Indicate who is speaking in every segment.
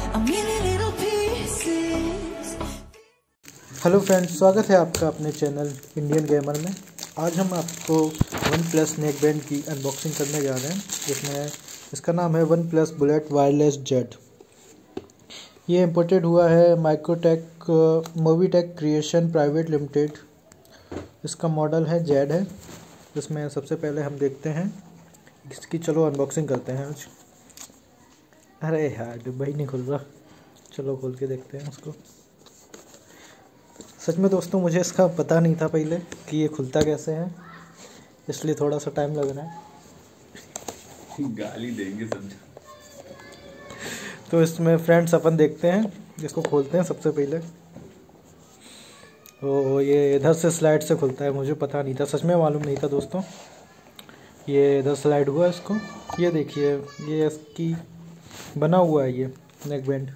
Speaker 1: Hello friends, स्वागत है आपका अपने चैनल इंडियन गेमर में। आज हम आपको वन प्लस नेक बैंड की अनबॉक्सिंग करने जा रहे हैं। इसमें इसका नाम है OnePlus Bullet Wireless Z. ये इंपोर्टेड हुआ है Microtech Movitech creation private limited. इसका मॉडल है जेड है। इसमें सबसे पहले हम देखते हैं इसकी, चलो अनबॉक्सिंग करते हैं आज। अरे यार डिब्बा ही नहीं खुल रहा, चलो खोल के देखते हैं उसको। सच में दोस्तों, मुझे इसका पता नहीं था पहले कि ये खुलता कैसे है, इसलिए थोड़ा सा टाइम लग रहा है।
Speaker 2: गाली देंगे समझो।
Speaker 1: तो इसमें फ्रेंड्स अपन देखते हैं, इसको खोलते हैं सबसे पहले। तो ये इधर से स्लाइड से खुलता है, मुझे पता नहीं था, सच में मालूम नहीं था दोस्तों। ये इधर स्लाइड हुआ इसको, ये देखिए ये इसकी बना हुआ है ये नेक बैंड।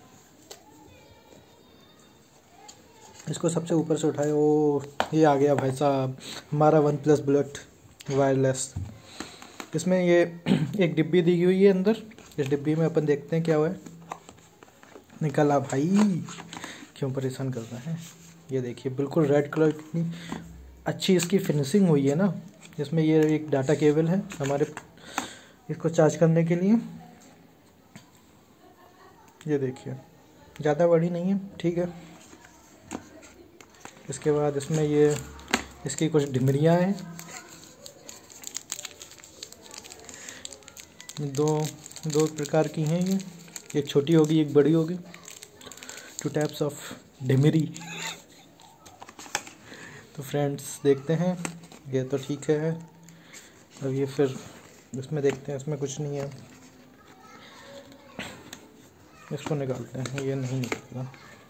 Speaker 1: इसको सबसे ऊपर से उठाए, ओ ये आ गया भाई साहब हमारा वन प्लस बुलेट वायरलेस। इसमें ये एक डिब्बी दी हुई है अंदर। इस डिब्बी में अपन देखते हैं क्या हुआ है। निकला भाई, क्यों परेशान कर रहा है। ये देखिए बिल्कुल रेड कलर, कितनी अच्छी इसकी फिनिशिंग हुई है ना। इसमें ये एक डाटा केबल है हमारे इसको चार्ज करने के लिए। ये देखिए ज़्यादा बड़ी नहीं है, ठीक है। इसके बाद इसमें ये इसकी कुछ डिमरियाँ हैं, दो प्रकार की हैं ये, एक छोटी होगी एक बड़ी होगी। 2 टाइप्स ऑफ डिमरी। तो फ्रेंड्स देखते हैं, ये तो ठीक है। अब ये फिर इसमें देखते हैं, इसमें कुछ नहीं है। इसको निकालते हैं, ये नहीं निकलेगा।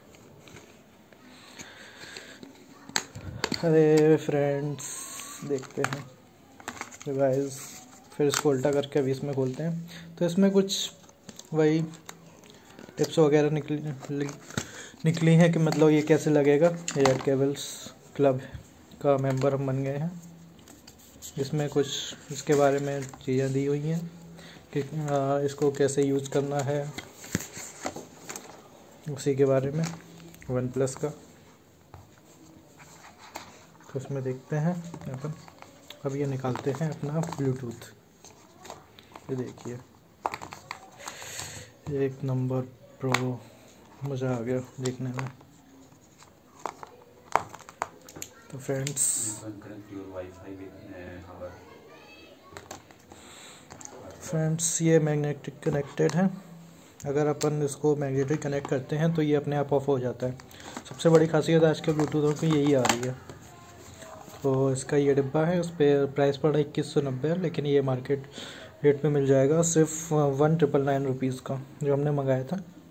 Speaker 1: अरे फ्रेंड्स देखते हैं तो गाइस, फिर इसको उल्टा करके अभी इसमें खोलते हैं। तो इसमें कुछ वही टिप्स वगैरह निकली हैं कि मतलब ये कैसे लगेगा। रेड केबल्स क्लब का मेंबर हम बन गए हैं। इसमें कुछ इसके बारे में चीज़ें दी हुई हैं कि इसको कैसे यूज़ करना है, उसी के बारे में वन प्लस का। तो इसमें देखते हैं अपन। अब ये निकालते हैं अपना ब्लूटूथ। ये देखिए एक नंबर प्रो, मज़ा आ गया देखने में। तो फ्रेंड्स ये मैग्नेटिक कनेक्टेड है। अगर अपन इसको मैग्नेटिक कनेक्ट करते हैं तो ये अपने आप ऑफ हो जाता है। सबसे बड़ी खासियत आज के ब्लूटूथों की यही आ रही है। तो इसका ये डिब्बा है, उस पर प्राइस पड़ा 2190, लेकिन ये मार्केट रेट पे मिल जाएगा सिर्फ 1999 रुपीज़ का, जो हमने मंगाया था।